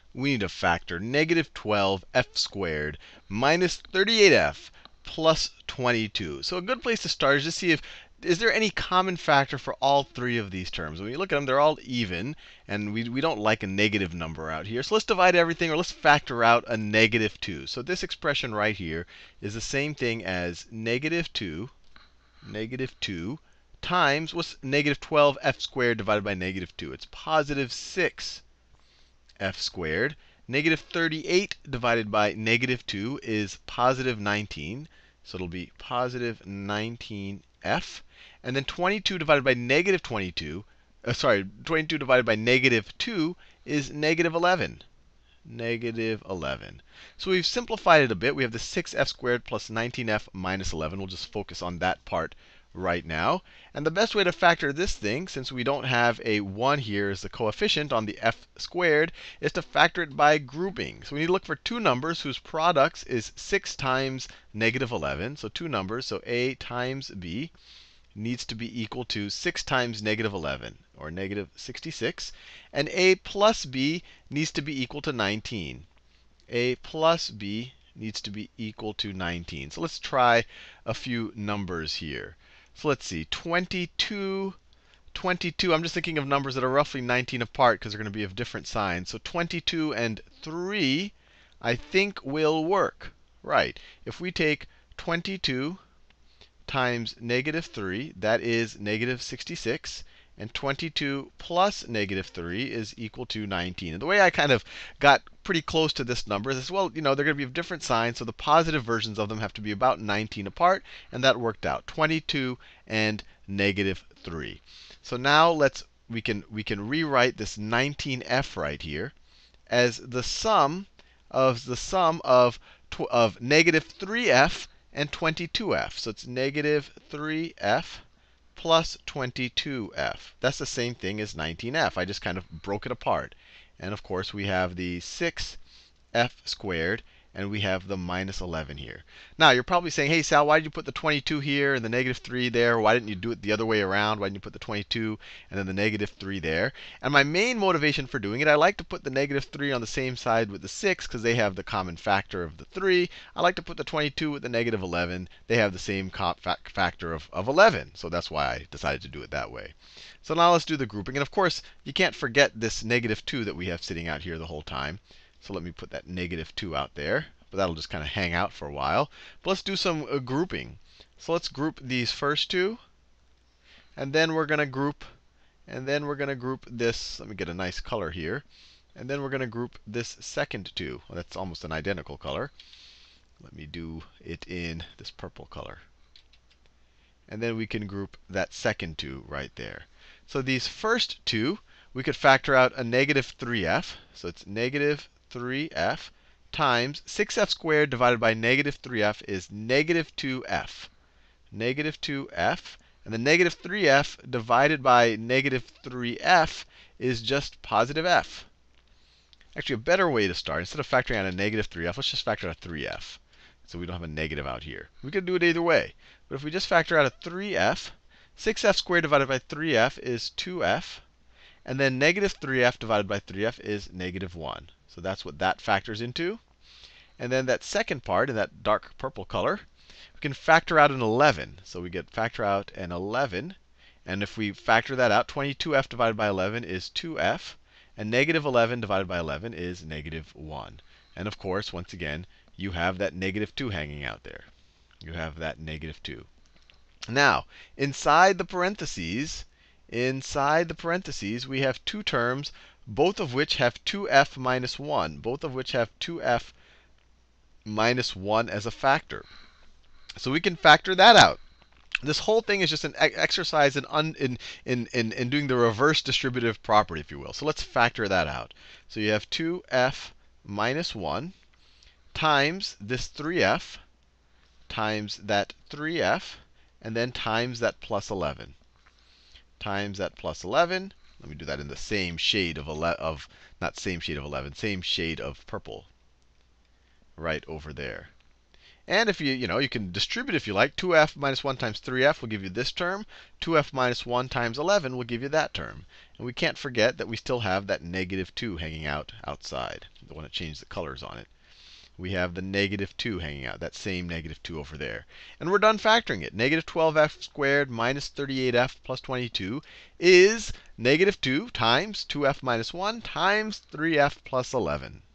we need to factor negative 12f squared minus 38f plus 22. So a good place to start is to see if is there any common factor for all three of these terms. When you look at them, they're all even, and we don't like a negative number out here. So let's divide everything, or let's factor out a negative 2. So this expression right here is the same thing as negative 2 times, what's negative 12f squared divided by negative 2? It's positive 6f squared. Negative 38 divided by negative 2 is positive 19. So it'll be positive 19f. And then 22 divided by negative 22, 22 divided by negative 2 is negative 11. Negative 11. So we've simplified it a bit. We have the 6f squared plus 19f minus 11. We'll just focus on that part right now. And the best way to factor this thing, since we don't have a 1 here as the coefficient on the f squared, is to factor it by grouping. So we need to look for two numbers whose products is 6 times negative 11. So two numbers, so a times b needs to be equal to 6 times negative 11, or negative 66. And a plus b needs to be equal to 19. A plus b needs to be equal to 19. So let's try a few numbers here. So let's see, 22, I'm just thinking of numbers that are roughly 19 apart because they're going to be of different signs. So 22 and 3, I think will work. Right. If we take 22 times negative 3, that is negative 66. And 22 plus negative 3 is equal to 19. And the way I kind of got pretty close to this number is, well, they're going to be of different signs. So the positive versions of them have to be about 19 apart. And that worked out, 22 and negative 3. So now we can rewrite this 19f right here as the sum of negative 3f and 22f. So it's negative 3f plus 22f. That's the same thing as 19f. I just kind of broke it apart. And of course, we have the 6f squared, and we have the minus 11 here. Now, you're probably saying, hey, Sal, why did you put the 22 here and the negative 3 there? Why didn't you do it the other way around? Why didn't you put the 22 and then the negative 3 there? And my main motivation for doing it, I like to put the negative 3 on the same side with the 6 because they have the common factor of the 3. I like to put the 22 with the negative 11. They have the same factor of 11. So that's why I decided to do it that way. So now let's do the grouping. And of course, you can't forget this negative 2 that we have sitting out here the whole time. So let me put that negative 2 out there. But that'll just kind of hang out for a while. But let's do some grouping. So let's group these first two. And then we're going to group this. Let me get a nice color here. And then we're going to group this second two. Well, that's almost an identical color. Let me do it in this purple color. And then we can group that second two right there. So these first two, we could factor out a negative 3f. So it's negative 3f times 6f squared divided by negative 3f is negative 2f. Negative 2f. And the negative 3f divided by negative 3f is just positive f. Actually, a better way to start, instead of factoring out a negative 3f, let's just factor out a 3f. So we don't have a negative out here. We could do it either way. But if we just factor out a 3f, 6f squared divided by 3f is 2f. And then negative 3f divided by 3f is negative 1. So that's what that factors into. And then that second part, in that dark purple color, we can factor out an 11. So we get factor out an 11. And if we factor that out, 22f divided by 11 is 2f. And negative 11 divided by 11 is negative 1. And of course, once again, you have that negative 2 hanging out there. You have that negative 2. Now, inside the parentheses, we have two terms, both of which have 2f minus 1. Both of which have 2f minus 1 as a factor. So we can factor that out. This whole thing is just an exercise in doing the reverse distributive property, if you will. So let's factor that out. So you have 2f minus 1 times this 3f times that 3f, and then times that plus 11. Times that plus 11. Let me do that in the same shade of not same shade of 11, same shade of purple right over there. And if you can distribute if you like. 2f minus 1 times 3f will give you this term. 2f minus 1 times 11 will give you that term. And we can't forget that we still have that negative 2 hanging out outside. I want to change the colors on it. We have the negative 2 hanging out, that same negative 2 over there. And we're done factoring it. Negative 12f squared minus 38f plus 22 is negative 2 times 2f minus 1 times 3f plus 11.